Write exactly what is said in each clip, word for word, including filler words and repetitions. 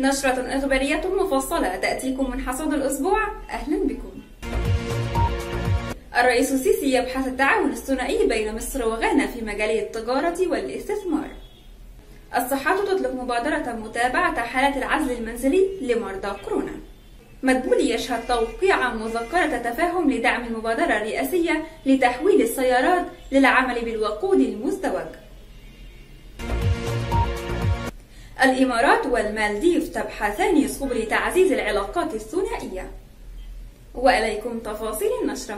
نشرة إخبارية مفصلة تأتيكم من حصاد الأسبوع. أهلا بكم. الرئيس السيسي يبحث التعاون الثنائي بين مصر وغانا في مجالي التجارة والاستثمار. الصحة تطلق مبادرة متابعة حالات العزل المنزلي لمرضى كورونا. مدبولي يشهد توقيع مذكرة تفاهم لدعم المبادرة الرئاسية لتحويل السيارات للعمل بالوقود المزدوج. الإمارات والمالديف تبحثان سبل تعزيز العلاقات الثنائية. وإليكم تفاصيل النشرة.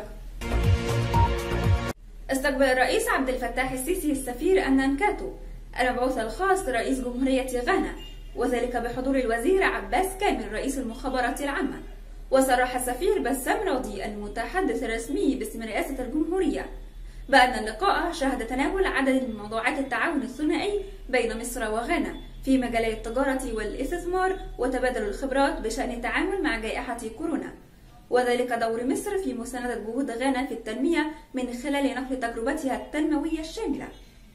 استقبل الرئيس عبد الفتاح السيسي السفير أنانكاتو المبعوث الخاص لرئيس جمهورية غانا، وذلك بحضور الوزير عباس كامل رئيس المخابرات العامة. وصرح السفير بسام راضي المتحدث الرسمي باسم رئاسة الجمهورية بأن اللقاء شهد تناول عدد من موضوعات التعاون الثنائي بين مصر وغانا في مجالي التجارة والاستثمار وتبادل الخبرات بشأن التعامل مع جائحة كورونا، وذلك دور مصر في مساندة جهود غانا في التنمية من خلال نقل تجربتها التنموية الشاملة.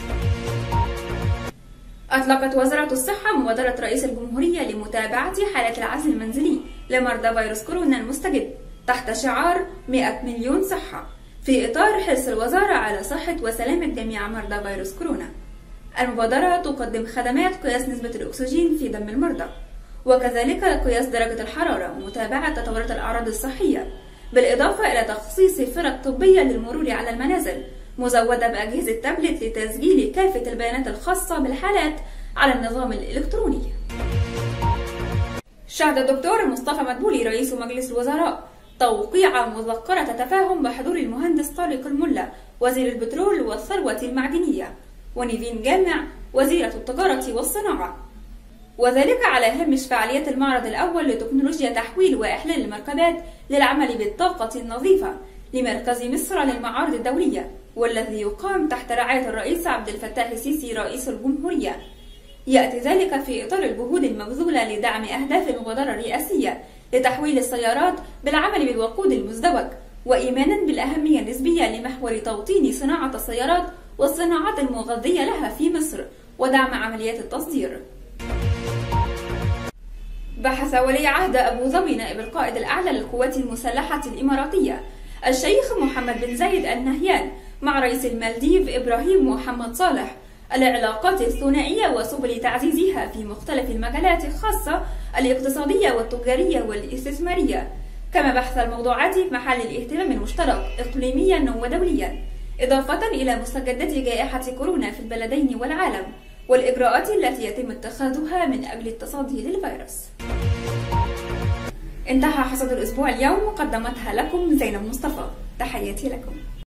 أطلقت وزارة الصحة مبادرة رئيس الجمهورية لمتابعة حالات العزل المنزلي لمرضى فيروس كورونا المستجد تحت شعار مئة مليون صحة، في إطار حرص الوزارة على صحة وسلامة جميع مرضى فيروس كورونا. المبادرة تقدم خدمات قياس نسبة الأكسجين في دم المرضى، وكذلك قياس درجة الحرارة ومتابعة تطورات الأعراض الصحية، بالإضافة إلى تخصيص فرق طبية للمرور على المنازل مزودة بأجهزة تابلت لتسجيل كافة البيانات الخاصة بالحالات على النظام الإلكتروني. شهد الدكتور مصطفى مدبولي رئيس مجلس الوزراء توقيع مذكرة تفاهم بحضور المهندس طارق الملا وزير البترول والثروة المعدنية ونيفين جامع وزيرة التجارة والصناعة، وذلك على هامش فعاليات المعرض الأول لتكنولوجيا تحويل وإحلال المركبات للعمل بالطاقة النظيفة لمركز مصر للمعارض الدولية، والذي يقام تحت رعاية الرئيس عبد الفتاح السيسي رئيس الجمهورية. يأتي ذلك في إطار الجهود المبذولة لدعم أهداف المبادرة الرئاسية لتحويل السيارات بالعمل بالوقود المزدوج، وإيمانا بالأهمية النسبية لمحور توطين صناعة السيارات والصناعات المغذية لها في مصر ودعم عمليات التصدير. بحث ولي عهد أبو ظبي نائب القائد الأعلى للقوات المسلحة الإماراتية الشيخ محمد بن زايد النهيان مع رئيس المالديف إبراهيم محمد صالح العلاقات الثنائية وسبل تعزيزها في مختلف المجالات الخاصة الاقتصادية والتجارية والاستثمارية، كما بحث الموضوعات في محل الاهتمام المشترك إقليميا ودوليا، إضافة إلى مستجدات جائحة كورونا في البلدين والعالم والإجراءات التي يتم اتخاذها من أجل التصدي للفيروس. انتهى حصاد الأسبوع اليوم، قدمتها لكم زينب مصطفى. تحياتي لكم.